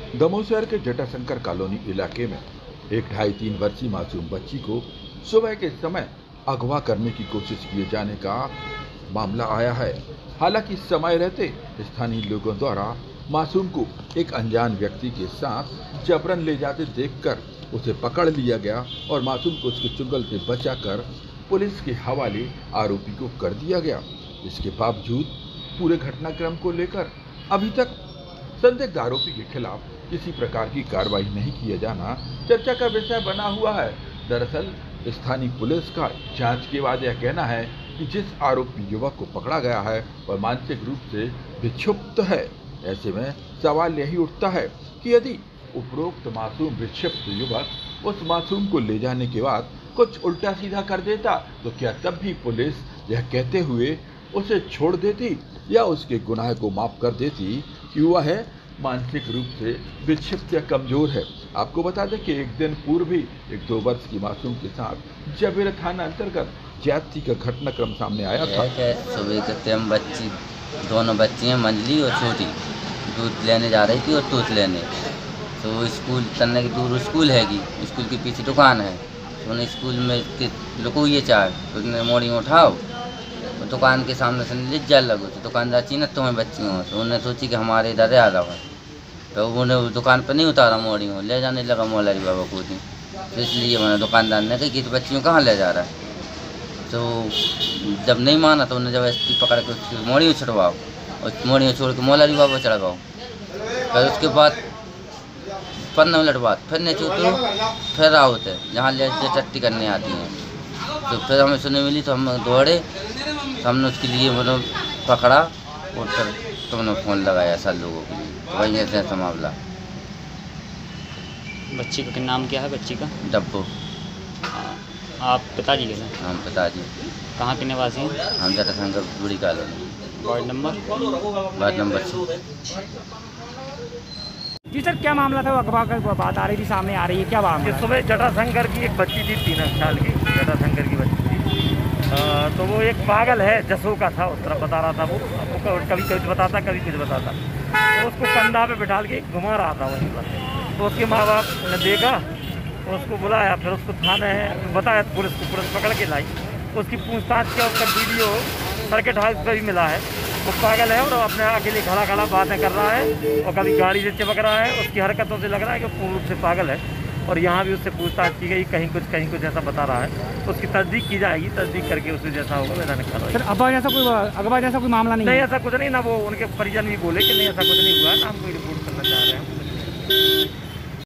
दमोह शहर के जटाशंकर कॉलोनी इलाके में एक 2.5-3 वर्षीय मासूम बच्ची को सुबह के समय अगवा करने की कोशिश किए जाने का मामला आया है। हालांकि समय रहते स्थानीय लोगों द्वारा मासूम को एक अनजान व्यक्ति के साथ जबरन ले जाते देखकर उसे पकड़ लिया गया और मासूम को उसके चुंगल से बचाकर पुलिस के हवाले आरोपी को कर दिया गया। इसके बावजूद पूरे घटनाक्रम को लेकर अभी तक संदिग्ध आरोपी के खिलाफ किसी प्रकार की कार्रवाई नहीं किया जाना चर्चा का विषय बना हुआ है। दरअसल स्थानीय पुलिस का जांच के बाद यह कहना है कि जिस आरोपी युवक को पकड़ा गया है वह मानसिक रूप से विक्षिप्त है। ऐसे में सवाल यही उठता है कि यदि उपरोक्त मासूम विक्षिप्त युवक उस मासूम को ले जाने के बाद कुछ उल्टा सीधा कर देता तो क्या तब भी पुलिस यह कहते हुए उसे छोड़ देती या उसके गुनाह को माफ कर देती कि वह है मानसिक रूप से विक्षिप्त या कमजोर है। आपको बता दें कि एक दिन पूर्व ही एक 2 वर्ष की मासूम के साथ जबीर थाना अंतर्गत ज्यादती का घटनाक्रम सामने आया था। सुबह के टाइम बच्ची दोनों बच्चियाँ मंजली और छोटी दूध लेने जा रही थी और दूध लेने तो स्कूल तलने की दूर स्कूल हैगी, स्कूल के पीछे दुकान है तो उन्हें स्कूल में लुको ये चार तो उन्हें मोड़ी उठाओ तो दुकान के सामने से ले जा लगो तो दुकानदार चीन तुम्हें बच्ची हो तो उन्हें सोची कि हमारे इधर आ रहा है तो उन्हें दुकान पर नहीं उतारा मोड़ी हो ले जाने लगा मौलारी बाबा को दी तो इसलिए मैंने दुकानदार ने कही कि तो बच्चियों कहाँ ले जा रहा है तो जब नहीं माना तो उन्हें जब पकड़ के उसकी मोड़ी छुड़वाओ और मोड़ी छोड़ के मौलारी बाबा चढ़वाओ। फिर उसके बाद 15 मिनट बाद फिर नहीं चूतो फिर राउत है जहाँ ले टट्टी करने आती हैं तो फिर हमें सुनने मिली तो हम दौड़े तो हमने उसके लिए मतलब पकड़ा और फिर तुमने फ़ोन लगाया सब लोगों के लिए तो वही ऐसा मामला। बच्ची का नाम क्या है बच्ची का? डब्बू। आप पिताजी के हैं? हम पिताजी। कहाँ के निवासी हैं? हम जटाशंकर बड़ी कॉलोनी। Ward number 6। जी सर, क्या मामला था? अखबार का बात आ रही थी, सामने आ रही है, क्या बात है? सुबह जटाशंकर की एक बच्ची थी 3 साल की, जटाशंकर की बच्ची थी। तो वो एक पागल है जसो का था, उस तरह बता रहा था वो कभी कुछ बताता कभी कुछ बताता तो उसको कंधा पे बिठा के घुमा रहा था वहीं पर। तो उसके माँ बाप ने देखा तो उसको बुलाया, फिर उसको थाने बताया पुलिस को, पुलिस पकड़ के लाई। उसकी पूछताछ किया, उसका वीडियो सर्किट हाउस पर भी मिला है। वो पागल है और अपने अकेले खड़ा खड़ा बातें कर रहा है और कभी गाड़ी से चिपक रहा है। उसकी हरकतों से लग रहा है कि पूर्ण रूप से पागल है और यहाँ भी उससे पूछताछ की गई, कहीं कुछ ऐसा बता रहा है तो उसकी तस्दीक की जाएगी। तस्दीक करके उससे जैसा होगा वैसा निकाला। सर अगवा जैसा कोई मामला नहीं? ऐसा कुछ नहीं ना, वो उनके परिजन भी बोले कि नहीं ऐसा कुछ नहीं हुआ ना, हम कोई रिपोर्ट करना चाह रहे हैं।